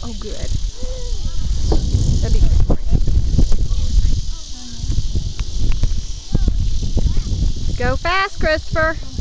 Oh, good. That'd be good for you. Go fast, Christopher.